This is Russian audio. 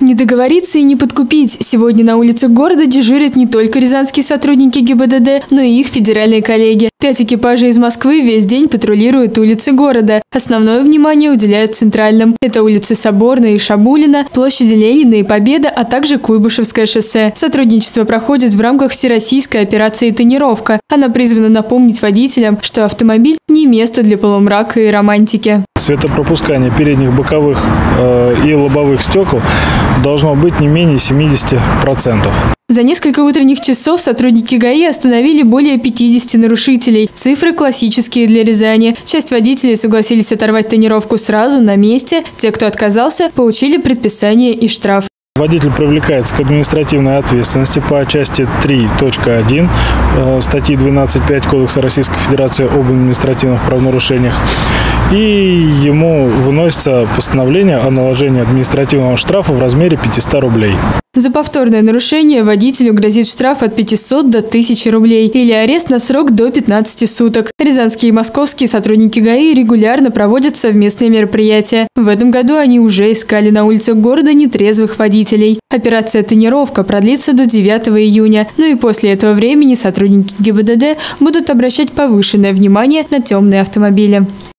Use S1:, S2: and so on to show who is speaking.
S1: Не договориться и не подкупить. Сегодня на улицах города дежурят не только рязанские сотрудники ГИБДД, но и их федеральные коллеги. 5 экипажей из Москвы весь день патрулируют улицы города. Основное внимание уделяют центральным. Это улицы Соборная и Шабулина, площади Ленина и Победа, а также Куйбышевское шоссе. Сотрудничество проходит в рамках всероссийской операции «Тонировка». Она призвана напомнить водителям, что автомобиль не место для полумрака и романтики.
S2: Светопропускание передних, боковых и лобовых стекол должно быть не менее 70%.
S1: За несколько утренних часов сотрудники ГАИ остановили более 50 нарушителей. Цифры классические для Рязани. Часть водителей согласились оторвать тонировку сразу на месте. Те, кто отказался, получили предписание и штраф.
S2: Водитель привлекается к административной ответственности по части 3.1 статьи 12.5 Кодекса Российской Федерации об административных правонарушениях. И ему выносится постановление о наложении административного штрафа в размере 500 рублей.
S1: За повторное нарушение водителю грозит штраф от 500 до 1000 рублей или арест на срок до 15 суток. Рязанские и московские сотрудники ГАИ регулярно проводят совместные мероприятия. В этом году они уже искали на улицах города нетрезвых водителей. Операция «Тонировка» продлится до 9 июня. Ну и после этого времени сотрудники ГИБДД будут обращать повышенное внимание на темные автомобили.